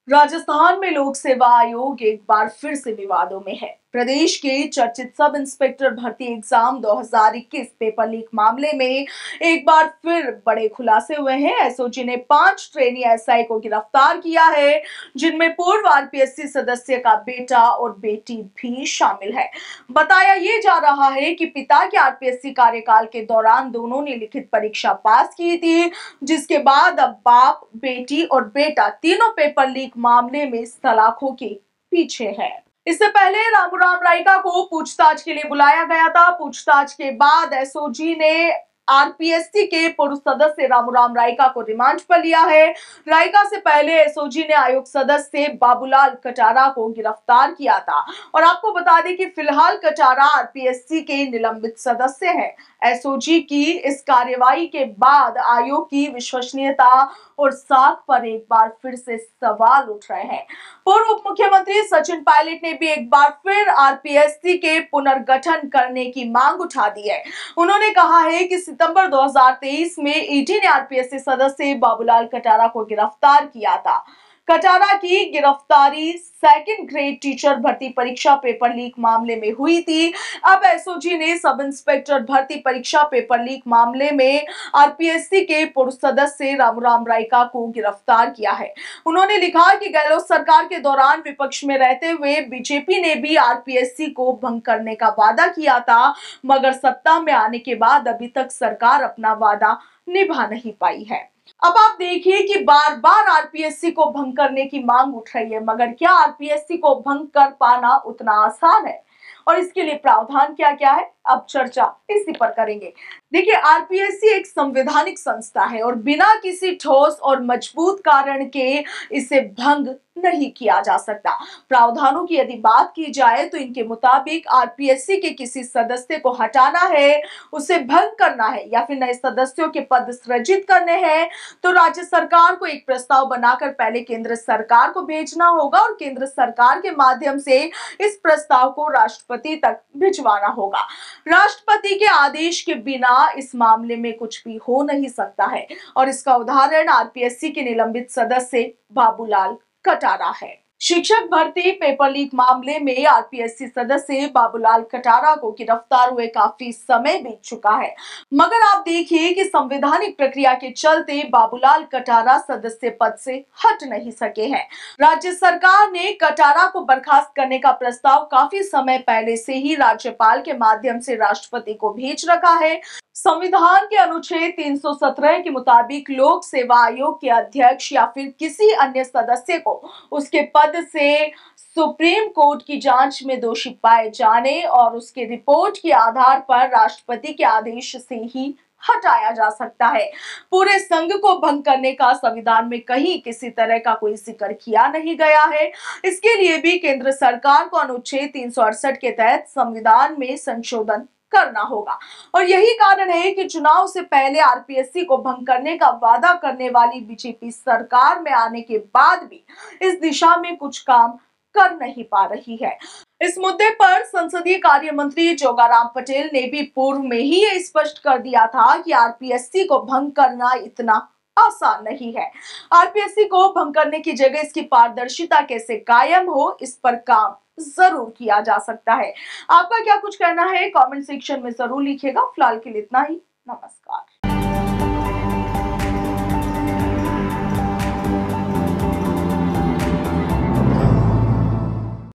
राजस्थान में लोक सेवा आयोग एक बार फिर से विवादों में है। प्रदेश के चर्चित सब इंस्पेक्टर भर्ती एग्जाम 2021 पेपर लीक मामले में एक बार फिर बड़े खुलासे हुए हैं। एसओजी ने 5 ट्रेनी एसआई को गिरफ्तार किया है, जिनमें पूर्व आरपीएससी सदस्य का बेटा और बेटी भी शामिल है। बताया ये जा रहा है कि पिता के आरपीएससी कार्यकाल के दौरान दोनों ने लिखित परीक्षा पास की थी, जिसके बाद अब बाप, बेटी और बेटा तीनों पेपर लीक मामले में सलाखों के पीछे है। इससे पहले रामूराम राइका को पूछताछ के लिए बुलाया गया था। पूछताछ के बाद एसओजी ने आरपीएससी के पूर्व सदस्य रामूराम राइका को रिमांड पर लिया है। राइका से पहले एसओजी ने आयोग सदस्य बाबूलाल कटारा को गिरफ्तार किया था और आपको बता दें कि फिलहाल कटारा आरपीएससी के निलंबित सदस्य हैं। एसओजी की इस कार्रवाई के बाद आयोग की विश्वसनीयता और साख पर एक बार फिर से सवाल उठ रहे हैं। पूर्व उप मुख्यमंत्री सचिन पायलट ने भी एक बार फिर आरपीएससी के पुनर्गठन करने की मांग उठा दी है। उन्होंने कहा है कि सितंबर 2023 में ईडी ने आरपीएससी सदस्य बाबूलाल कटारा को गिरफ्तार किया था। कटारा की गिरफ्तारी सेकंड ग्रेड टीचर भर्ती परीक्षा पेपर लीक मामले में हुई थी। अब एसओजी ने सब इंस्पेक्टर भर्ती परीक्षा पेपर लीक मामले में आरपीएससी के पूर्व सदस्य रामूराम राइका को गिरफ्तार किया है। उन्होंने लिखा कि गहलोत सरकार के दौरान विपक्ष में रहते हुए बीजेपी ने भी आरपीएससी को भंग करने का वादा किया था, मगर सत्ता में आने के बाद अभी तक सरकार अपना वादा निभा नहीं पाई है। अब आप देखिए कि बार बार आरपीएससी को भंग करने की मांग उठ रही है, मगर क्या आरपीएससी को भंग कर पाना उतना आसान है और इसके लिए प्रावधान क्या क्या है, अब चर्चा इसी पर करेंगे। देखिए, आरपीएससी एक संवैधानिक संस्था है और बिना किसी ठोस और मजबूत कारण के इसे भंग नहीं किया जा सकता। प्रावधानों की यदि बात की जाए तो इनके मुताबिक आरपीएससी के किसी सदस्य को हटाना है, उसे भंग करना है या फिर नए सदस्यों के पद सृजित करने हैं तो राज्य सरकार को एक प्रस्ताव बनाकर पहले केंद्र सरकार को भेजना होगा और केंद्र सरकार के माध्यम से इस प्रस्ताव को राष्ट्रपति तक भिजवाना होगा। राष्ट्रपति के आदेश के बिना इस मामले में कुछ भी हो नहीं सकता है और इसका उदाहरण आरपीएससी के निलंबित सदस्य बाबूलाल कटारा है। शिक्षक भर्ती पेपर लीक मामले में आरपीएससी सदस्य बाबूलाल कटारा को गिरफ्तार हुए काफी समय बीत चुका है, मगर आप देखिए कि संवैधानिक प्रक्रिया के चलते बाबूलाल कटारा सदस्य पद से हट नहीं सके हैं। राज्य सरकार ने कटारा को बर्खास्त करने का प्रस्ताव काफी समय पहले से ही राज्यपाल के माध्यम से राष्ट्रपति को भेज रखा है। संविधान के अनुच्छेद 317 के मुताबिक लोक सेवा आयोग के अध्यक्ष या फिर किसी अन्य सदस्य को उसके पद से सुप्रीम कोर्ट की जांच में दोषी पाए जाने और उसके रिपोर्ट के आधार पर राष्ट्रपति के आदेश से ही हटाया जा सकता है। पूरे संघ को भंग करने का संविधान में कहीं किसी तरह का कोई जिक्र किया नहीं गया है। इसके लिए भी केंद्र सरकार को अनुच्छेद 368 के तहत संविधान में संशोधन करना होगा और यही कारण है कि चुनाव से पहले आरपीएससी को भंग करने का वादा करने वाली बीजेपी सरकार में आने के बाद भी इस दिशा में कुछ काम कर नहीं पा रही है। इस मुद्दे पर संसदीय कार्य मंत्री जोगाराम पटेल ने भी पूर्व में ही ये स्पष्ट कर दिया था कि आरपीएससी को भंग करना इतना आसान नहीं है। आरपीएससी को भंग करने की जगह इसकी पारदर्शिता कैसे कायम हो, इस पर काम जरूर किया जा सकता है। आपका क्या कुछ कहना है कमेंट सेक्शन में जरूर लिखिएगा। फिलहाल के लिए इतना ही। नमस्कार।